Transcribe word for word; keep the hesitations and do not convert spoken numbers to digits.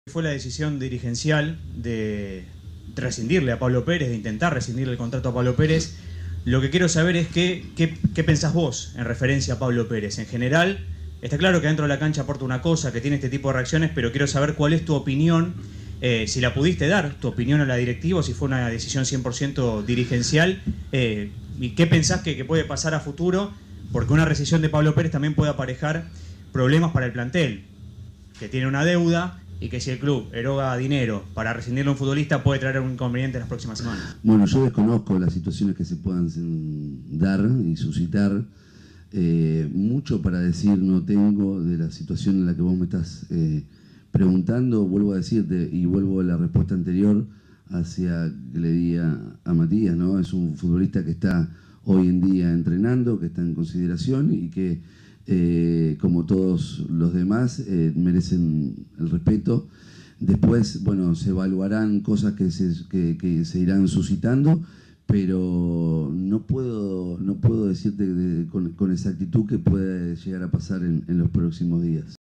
Fue la decisión dirigencial de rescindirle a Pablo Pérez, de intentar rescindirle el contrato a Pablo Pérez. Lo que quiero saber es qué, qué, qué pensás vos en referencia a Pablo Pérez. En general, está claro que dentro de la cancha aporta una cosa, que tiene este tipo de reacciones, pero quiero saber cuál es tu opinión, eh, si la pudiste dar, tu opinión a la directiva, o si fue una decisión cien por ciento dirigencial, eh, y qué pensás que, que puede pasar a futuro, porque una rescisión de Pablo Pérez también puede aparejar problemas para el plantel, que tiene una deuda, y que si el club eroga dinero para rescindirle a un futbolista puede traer un inconveniente en las próximas semanas. Bueno, yo desconozco las situaciones que se puedan dar y suscitar. Eh, mucho para decir no tengo de la situación en la que vos me estás eh, preguntando. Vuelvo a decirte y vuelvo a la respuesta anterior hacia que le di a, a Matías, ¿no? Es un futbolista que está hoy en día entrenando, que está en consideración y que Eh, como todos los demás, eh, merecen el respeto. Después, bueno, se evaluarán cosas que se, que, que se irán suscitando, pero no puedo, no puedo decirte de, con, con exactitud qué puede llegar a pasar en, en los próximos días.